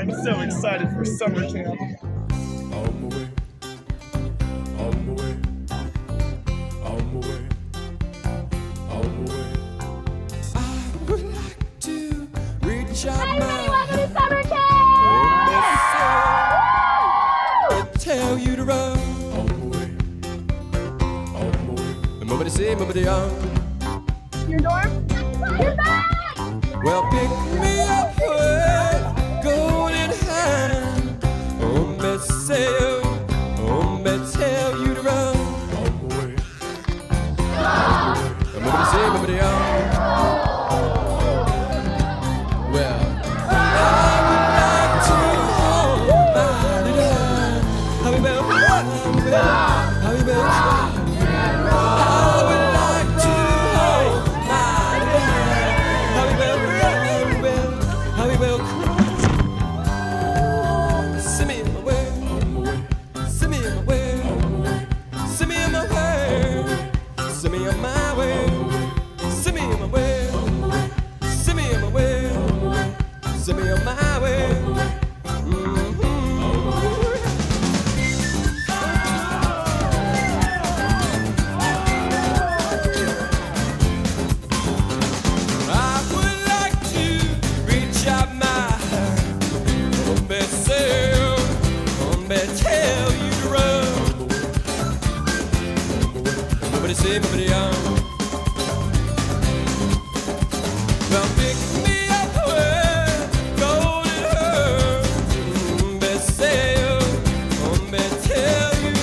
I'm so excited for summer camp. On my way, on my way, on my way, on my way. I would like to reach out my Welcome to summer camp! and tell you to run. On my way, on my way. Nobody say, nobody on. Your dorm? You're back! Well, pick me up with golden hand. Oh, me say, oh, me tell you to run. On my way, nobody say, nobody on. Well, I would like to hold my little hand. How you been? How you been? I would like to hold my little hand. How you been? How you been? Send me in my way. Send me in my way. Send me in my way. Send me on my way. Send me in my way. Send me in my way. Send me on my way. I would like to reach out my hand. Oh, me say, oh, me tell you to run. Nobody say, nobody on. Well, pick me up with golden hair. Me say, oh, me tell you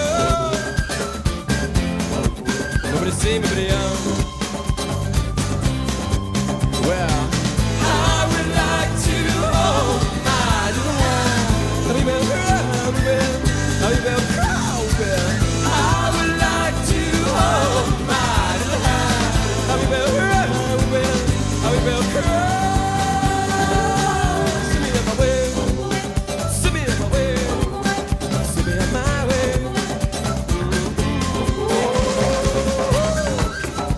to run. Nobody say, nobody on. Well, I would like to hold my little hand. How you been? How you been? How you been? How you been? I would like to hold my little hand. How you been? How you been? How you been? Send me on my way. Send me on my way. Send me on my way.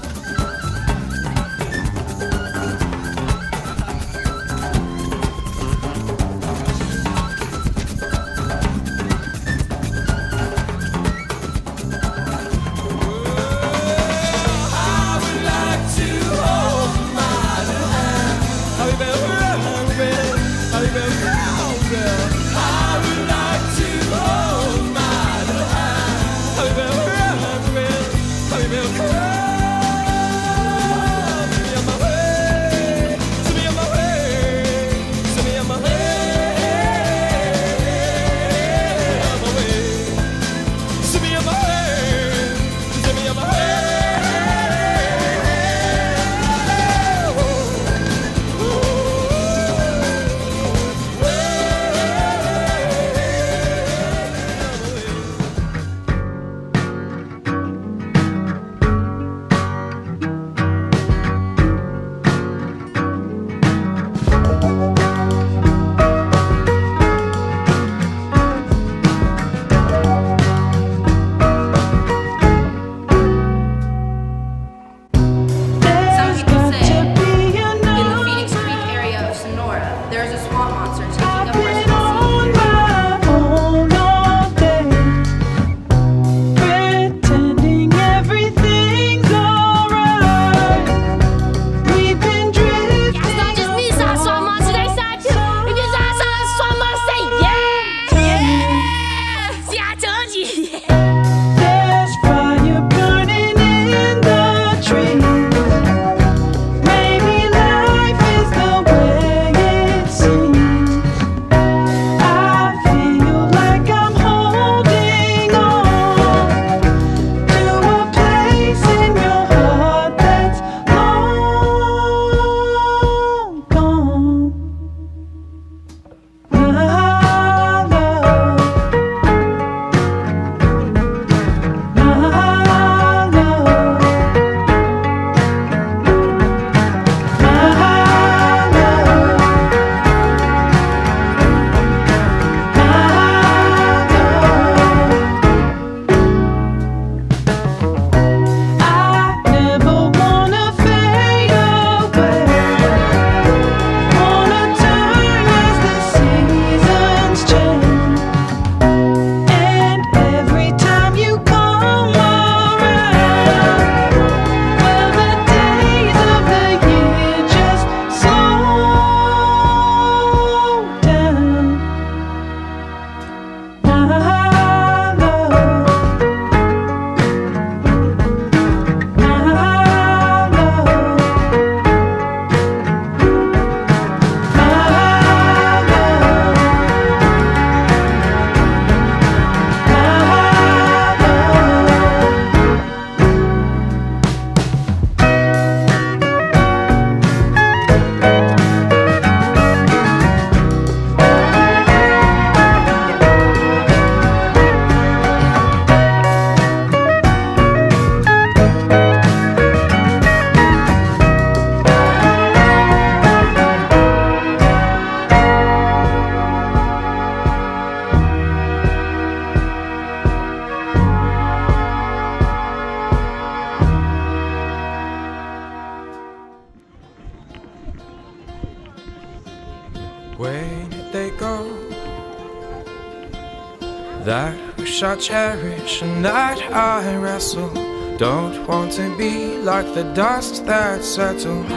wish I cherish a night I wrestle. Don't want to be like the dust that settles.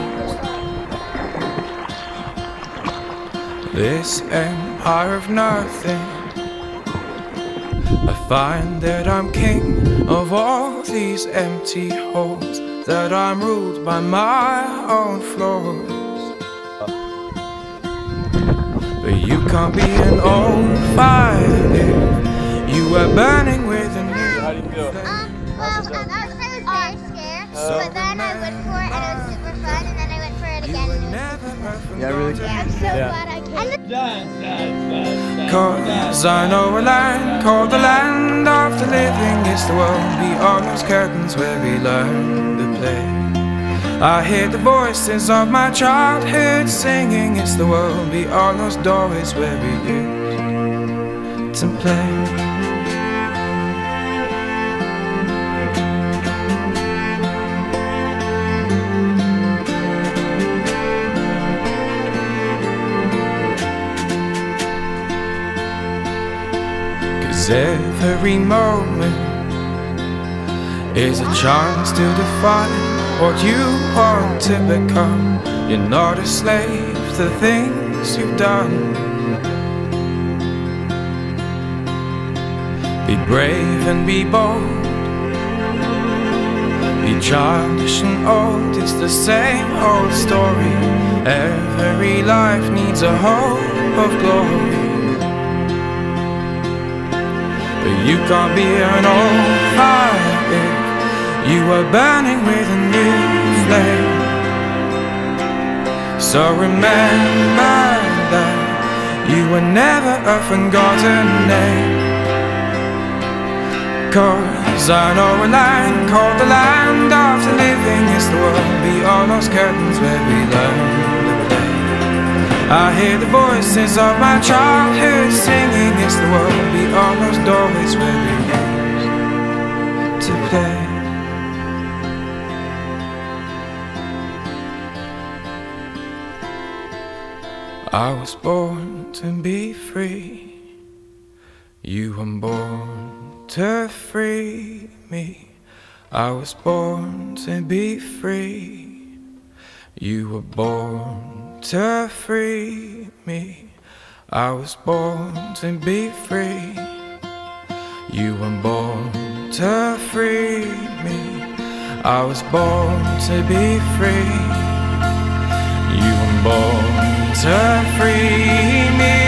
This empire of nothing, I find that I'm king of all these empty halls, that I'm ruled by my own flaws. But you can't be an old fire if you were burning with a new How do you feel? Well, I was very scared, but then I went for it and it was super fun, and then I went for it again. And it was Yeah, really? I'm so glad I came. Cause I know a land called the land of the living. It's the world beyond those curtains where we learn to play. I hear the voices of my childhood singing. It's the world beyond those doorways where we used to play. Every moment is a chance to define what you want to become. You're not a slave to the things you've done. Be brave and be bold, be childish and old. It's the same old story. Every life needs a hope of glory. But you can't be an old fire if you are burning with a new flame. So remember that you were never a forgotten name. Cause I know a land called the land of the living. It's the world beyond those curtains where we learn to play. I hear the voices of my childhood singing. It's the world beyond those doorways where we used to play. I was born to be free. You were born to free me. I was born to be free. You were born to free me. I was born to be free. You were born to free me. I was born to be free. You were born to free me.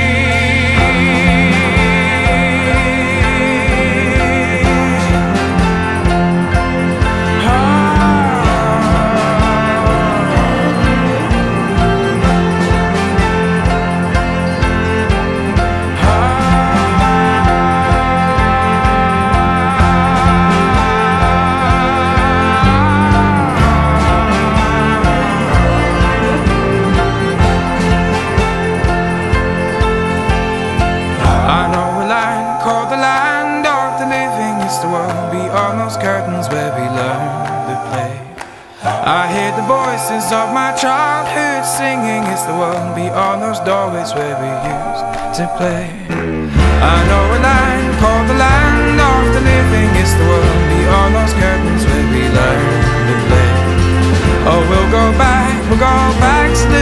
Curtains where we learn to play. I hear the voices of my childhood singing. It's the world beyond those doorways where we used to play. I know a land called the land of the living. It's the world beyond those curtains where we learn to play. Oh, we'll go back